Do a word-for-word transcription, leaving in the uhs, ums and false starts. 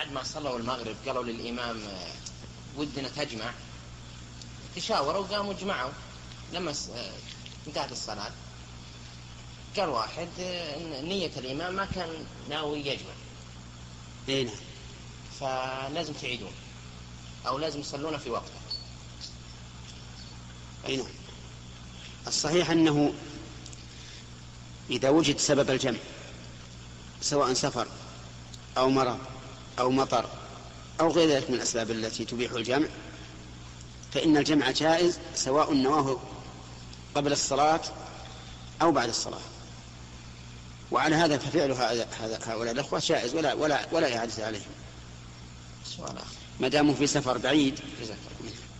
بعد ما صلوا المغرب قالوا للإمام ودنا تجمع، تشاوروا وقاموا جمعوا. لما انتهت الصلاة قال واحد إن نية الإمام ما كان ناوي يجمع. إيه؟ فلازم تعيدون أو لازم يصلون في وقته. إيه؟ الصحيح أنه إذا وجد سبب الجمع سواء سفر أو مرض أو مطر أو غير ذلك من الأسباب التي تبيح الجمع، فإن الجمع جائز سواء نواه قبل الصلاة أو بعد الصلاة. وعلى هذا ففعل هؤلاء الأخوة جائز ولا ولا ولا إعادة عليهم سؤال آخر ما داموا في سفر بعيد. جزاك الله.